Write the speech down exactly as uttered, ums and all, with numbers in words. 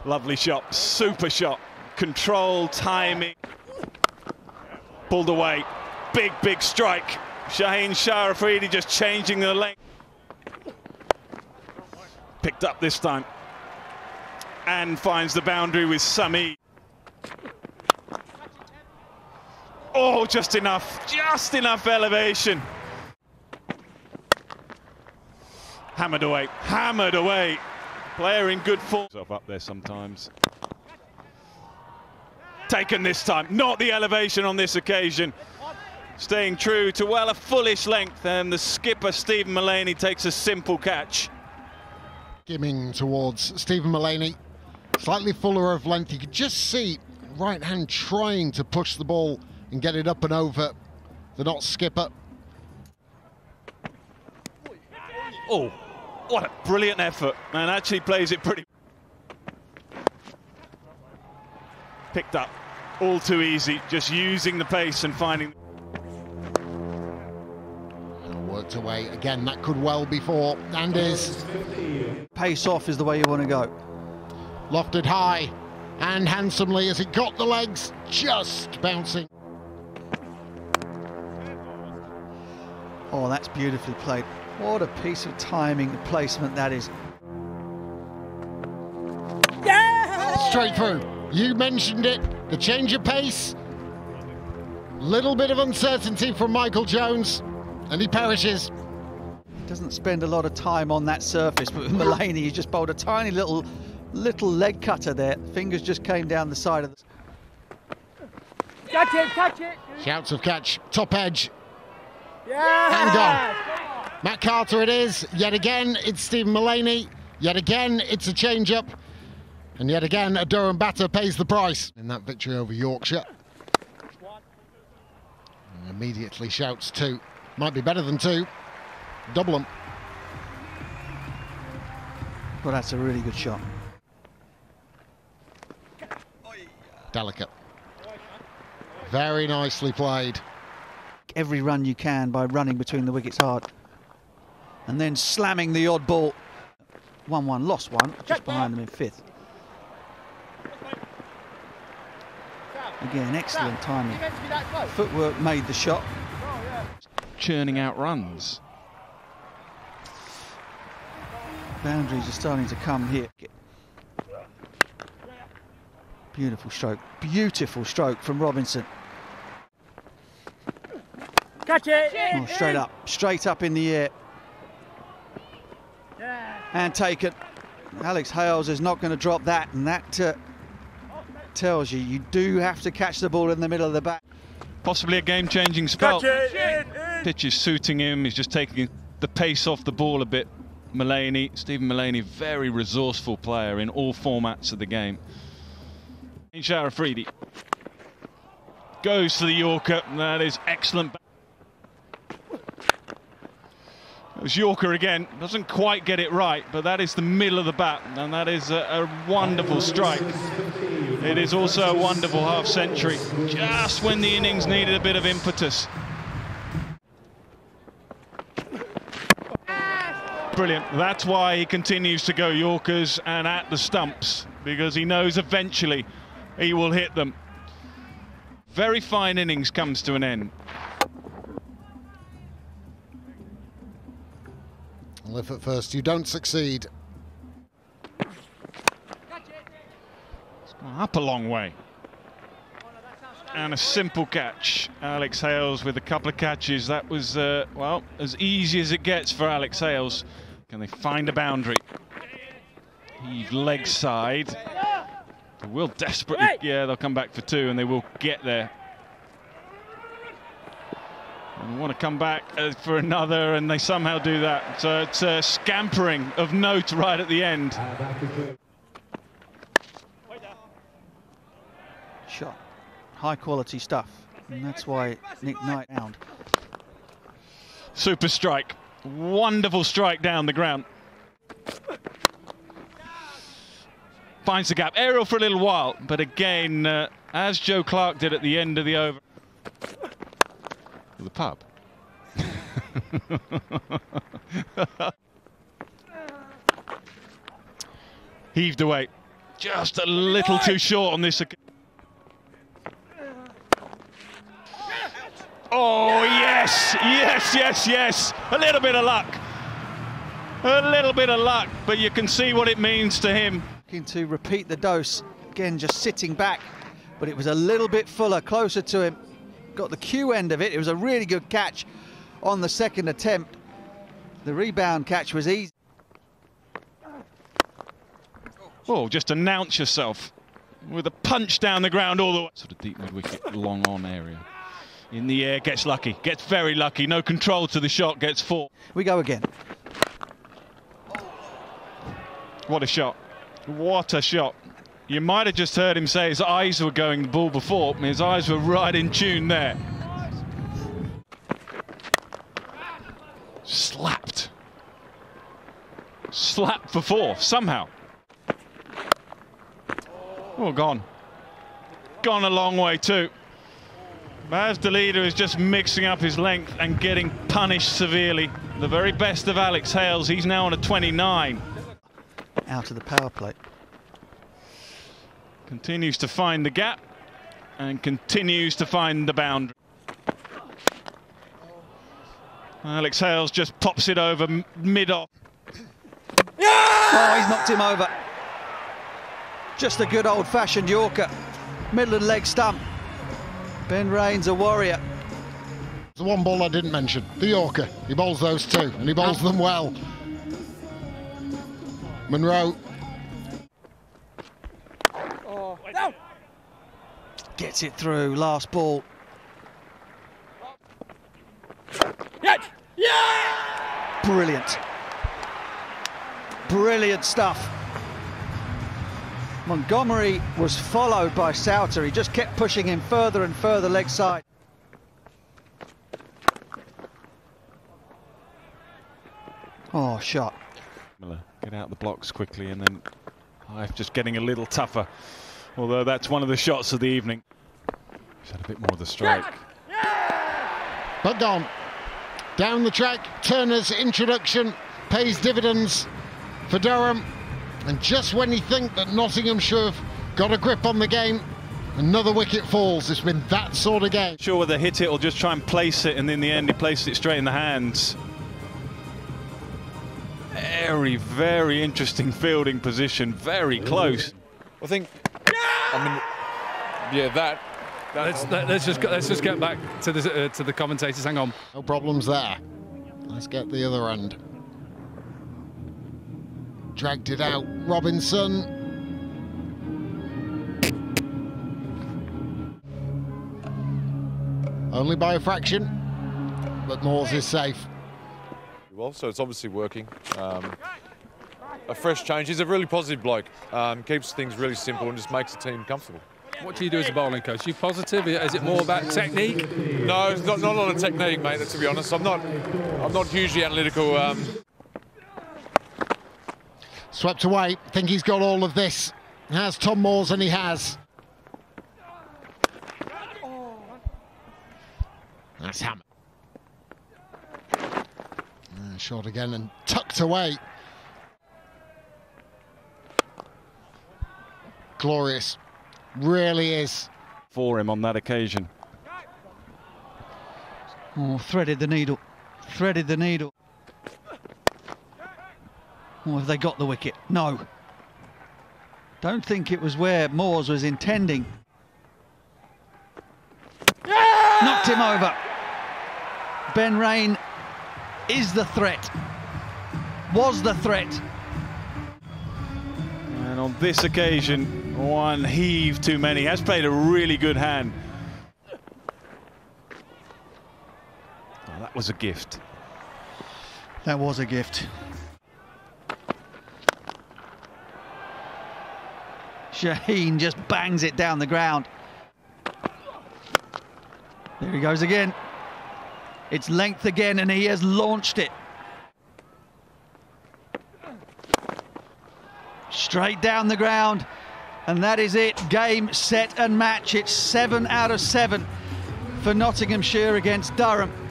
Lovely shot, super shot, control, timing. Pulled away, big, big strike. Shaheen Shah Afridi just changing the length. Picked up this time. And finds the boundary with Sami. Oh, just enough, just enough elevation. Hammered away, hammered away. Player in good form. Up there sometimes. Taken this time, not the elevation on this occasion. Staying true to, well, a fullish length, and the skipper, Stephen Mullaney, takes a simple catch. Skimming towards Stephen Mullaney, slightly fuller of length. You could just see right hand trying to push the ball and get it up and over the not skipper. Oh, what a brilliant effort, and actually plays it pretty. Picked up, all too easy, just using the pace and finding. And worked away again, that could well be four, and is. Pace off is the way you want to go. Lofted high and handsomely as it got the legs, just bouncing. Oh, that's beautifully played. What a piece of timing, the placement that is. Yeah! Straight through. You mentioned it, the change of pace. Little bit of uncertainty from Michael Jones, and he perishes. Doesn't spend a lot of time on that surface, but with Mullaney, he just bowled a tiny little, little leg cutter there. Fingers just came down the side of the... Catch it, catch it! Shouts of catch, top edge. Yeah! And gone. Matt Carter it is. Yet again, it's Stephen Mullaney. Yet again, it's a change-up. And yet again, a Durham batter pays the price in that victory over Yorkshire. And immediately shouts two. Might be better than two. Double them. Well, that's a really good shot. Delicate. Very nicely played. Every run you can by running between the wickets hard. And then slamming the odd ball. one one, lost one, just behind them in fifth. Again, excellent timing. Footwork made the shot. Churning out runs. Boundaries are starting to come here. Beautiful stroke, beautiful stroke from Robinson. Catch it! Oh, straight up, straight up in the air. And taken. Alex Hales is not going to drop that, and that uh, tells you you do have to catch the ball in the middle of the bat. Possibly a game-changing spell. Catch it! Pitch is suiting him, he's just taking the pace off the ball a bit. Mullaney, Stephen Mullaney, very resourceful player in all formats of the game. Shah Afridi goes to the Yorker, that is excellent. It was Yorker again, doesn't quite get it right, but that is the middle of the bat, and that is a, a wonderful strike. It is also a wonderful half century, just when the innings needed a bit of impetus. Brilliant, that's why he continues to go Yorkers and at the stumps, because he knows eventually he will hit them. Very fine innings comes to an end. Well, if at first you don't succeed. It's gone up a long way. And a simple catch. Alex Hales with a couple of catches. That was, uh, well, as easy as it gets for Alex Hales. Can they find a boundary? Heave leg side. They will desperately, yeah, they'll come back for two and they will get there. And want to come back uh, for another, and they somehow do that. So it's a scampering of note right at the end. Shot, high quality stuff, and that's why Nick Knight found. Super strike, wonderful strike down the ground. Finds the gap, aerial for a little while, but again, uh, as Joe Clark did at the end of the over. The pub. Heaved away, Just a little too short on this occasion. Oh, yes, yes, yes, yes. A little bit of luck. A little bit of luck, but you can see what it means to him. Looking to repeat the dose. Again, just sitting back, but it was a little bit fuller, closer to him. Got the Q end of it. It was a really good catch on the second attempt. The rebound catch was easy. Oh, just announce yourself with a punch down the ground all the way. Sort of deep mid-wicket, long on area. In the air, gets lucky, gets very lucky. No control to the shot, gets four. We go again. What a shot. What a shot. You might have just heard him say his eyes were going the ball before. His eyes were right in tune there. Slapped. Slapped for four, somehow. Oh, gone. Gone a long way too. Baz de Leede is just mixing up his length and getting punished severely. The very best of Alex Hales. He's now on a twenty-nine. Out of the power play. Continues to find the gap and continues to find the boundary. Alex Hales just pops it over mid-off. Yeah! Oh, he's knocked him over. Just a good old-fashioned Yorker. Middle of the leg stump. Ben Raines, a warrior. The one ball I didn't mention, the Yorker. He bowls those two, and he bowls them well. Munro. Oh, down. Gets it through, last ball. Yeah. Yeah. Brilliant. Brilliant stuff. Montgomery was followed by Souter. He just kept pushing him further and further leg side. Oh, shot. Get out the blocks quickly, and then life just getting a little tougher. Although that's one of the shots of the evening. He's had a bit more of the strike. But gone. Down the track, Turner's introduction pays dividends for Durham. And just when you think that Nottinghamshire have got a grip on the game, another wicket falls. It's been that sort of game. Sure whether hit it or just try and place it, and in the end he places it straight in the hands. Very, very interesting fielding position, very close. I think, I mean, yeah, that. Let's, let, let's just let's just get back to the uh, to the commentators. Hang on. No problems there. Let's get the other end. Dragged it out, Robinson. Only by a fraction, but Moores is safe. Well, so it's obviously working. Um, a fresh change. He's a really positive bloke. Um, keeps things really simple and just makes the team comfortable. What do you do as a bowling coach? Are you positive? Is it more about technique? No, it's not, not a lot of technique, mate. To be honest, I'm not. I'm not hugely analytical. Um, Swept away. Think he's got all of this. Has Tom Moores, and he has. That's hammer. Uh, shot again and tucked away. Glorious. Really is. For him on that occasion. Oh, threaded the needle. Threaded the needle. Oh, have they got the wicket? No. Don't think it was where Moores was intending. Yeah! Knocked him over. Ben Raine is the threat. Was the threat. And on this occasion, one heave too many. Has played a really good hand. Oh, that was a gift. That was a gift. Shaheen just bangs it down the ground. There he goes again. It's length again, and he has launched it. Straight down the ground, and that is it. Game, set and match. It's seven out of seven for Nottinghamshire against Durham.